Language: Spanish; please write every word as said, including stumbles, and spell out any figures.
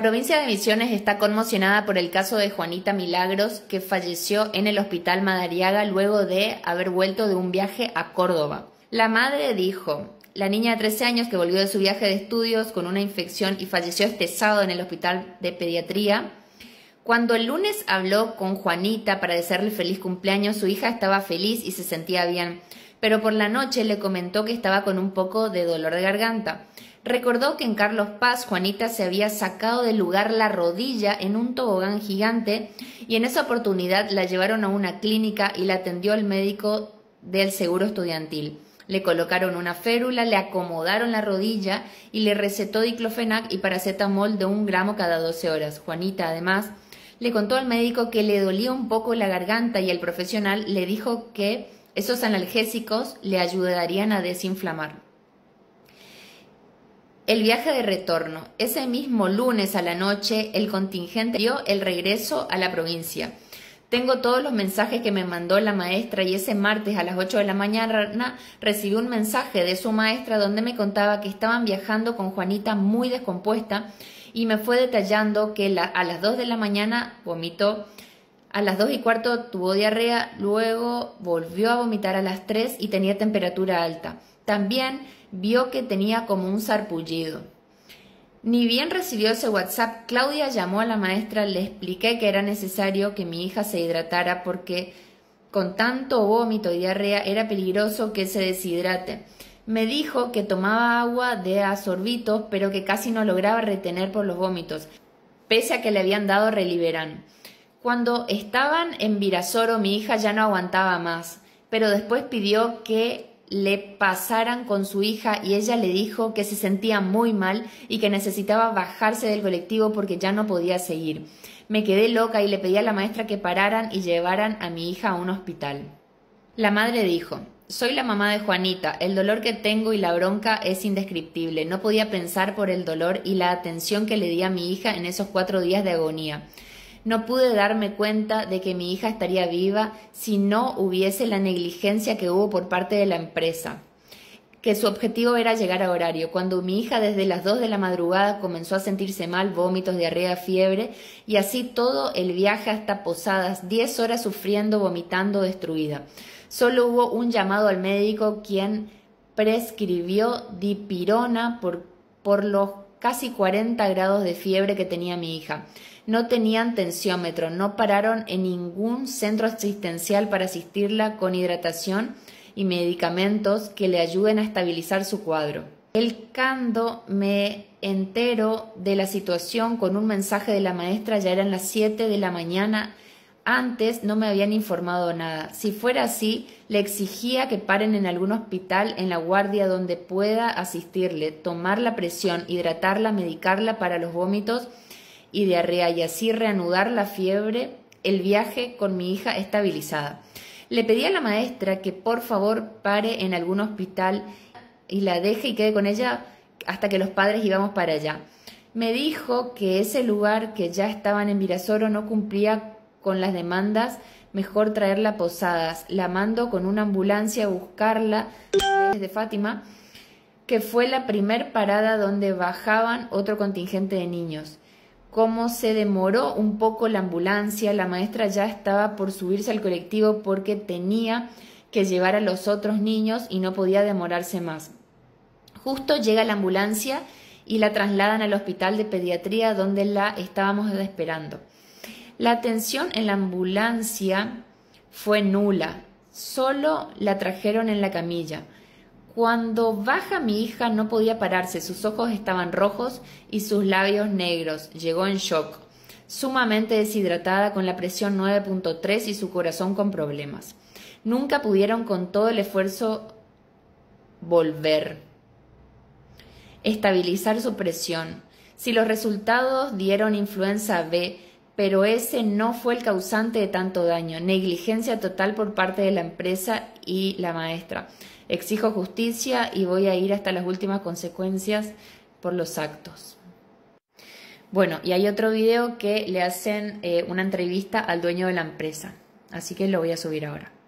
La provincia de Misiones está conmocionada por el caso de Juanita Milagros, que falleció en el Hospital Madariaga luego de haber vuelto de un viaje a Córdoba. La madre dijo: la niña de trece años que volvió de su viaje de estudios con una infección y falleció este sábado en el Hospital de Pediatría. Cuando el lunes habló con Juanita para desearle feliz cumpleaños, su hija estaba feliz y se sentía bien, pero por la noche le comentó que estaba con un poco de dolor de garganta. Recordó que en Carlos Paz Juanita se había sacado del lugar la rodilla en un tobogán gigante y en esa oportunidad la llevaron a una clínica y la atendió el médico del seguro estudiantil. Le colocaron una férula, le acomodaron la rodilla y le recetó diclofenac y paracetamol de un gramo cada doce horas. Juanita, además, le contó al médico que le dolía un poco la garganta y el profesional le dijo que esos analgésicos le ayudarían a desinflamar. El viaje de retorno. Ese mismo lunes a la noche, el contingente dio el regreso a la provincia. Tengo todos los mensajes que me mandó la maestra y ese martes a las ocho de la mañana recibí un mensaje de su maestra donde me contaba que estaban viajando con Juanita muy descompuesta y me fue detallando que la, a las dos de la mañana vomitó, a las dos y cuarto tuvo diarrea, luego volvió a vomitar a las tres y tenía temperatura alta. También vio que tenía como un sarpullido. Ni bien recibió ese WhatsApp, Claudia llamó a la maestra, le expliqué que era necesario que mi hija se hidratara porque con tanto vómito y diarrea era peligroso que se deshidrate. Me dijo que tomaba agua de a sorbitos, pero que casi no lograba retener por los vómitos, pese a que le habían dado Reliberan. Cuando estaban en Virasoro, mi hija ya no aguantaba más, pero después pidió que le pasaran con su hija y ella le dijo que se sentía muy mal y que necesitaba bajarse del colectivo porque ya no podía seguir. Me quedé loca y le pedí a la maestra que pararan y llevaran a mi hija a un hospital. La madre dijo: soy la mamá de Juanita, el dolor que tengo y la bronca es indescriptible. No podía pensar por el dolor y la atención que le di a mi hija en esos cuatro días de agonía. No pude darme cuenta de que mi hija estaría viva si no hubiese la negligencia que hubo por parte de la empresa, que su objetivo era llegar a horario. Cuando mi hija desde las dos de la madrugada comenzó a sentirse mal, vómitos, diarrea, fiebre, y así todo el viaje hasta Posadas, diez horas sufriendo, vomitando, destruida. Solo hubo un llamado al médico, quien prescribió dipirona por, por los casi cuarenta grados de fiebre que tenía mi hija. No tenían tensiómetro, no pararon en ningún centro asistencial para asistirla con hidratación y medicamentos que le ayuden a estabilizar su cuadro. El cando me entero de la situación con un mensaje de la maestra, ya eran las siete de la mañana, antes no me habían informado nada. Si fuera así, le exigía que paren en algún hospital en la guardia donde pueda asistirle, tomar la presión, hidratarla, medicarla para los vómitos y diarrea y así reanudar la fiebre, el viaje con mi hija estabilizada. Le pedí a la maestra que por favor pare en algún hospital y la deje y quede con ella hasta que los padres íbamos para allá. Me dijo que ese lugar, que ya estaban en Virasoro, no cumplía con las demandas, mejor traerla a Posadas. La mando con una ambulancia a buscarla desde Fátima, que fue la primer parada donde bajaban otro contingente de niños. Como se demoró un poco la ambulancia, la maestra ya estaba por subirse al colectivo porque tenía que llevar a los otros niños y no podía demorarse más. Justo llega la ambulancia y la trasladan al hospital de pediatría donde la estábamos esperando. La atención en la ambulancia fue nula, solo la trajeron en la camilla. Cuando baja mi hija no podía pararse, sus ojos estaban rojos y sus labios negros. Llegó en shock, sumamente deshidratada, con la presión nueve punto tres y su corazón con problemas. Nunca pudieron con todo el esfuerzo volver, estabilizar su presión. Si los resultados dieron influenza B, pero ese no fue el causante de tanto daño. Negligencia total por parte de la empresa y la maestra. Exijo justicia y voy a ir hasta las últimas consecuencias por los actos. Bueno, y hay otro video que le hacen eh, una entrevista al dueño de la empresa, así que lo voy a subir ahora.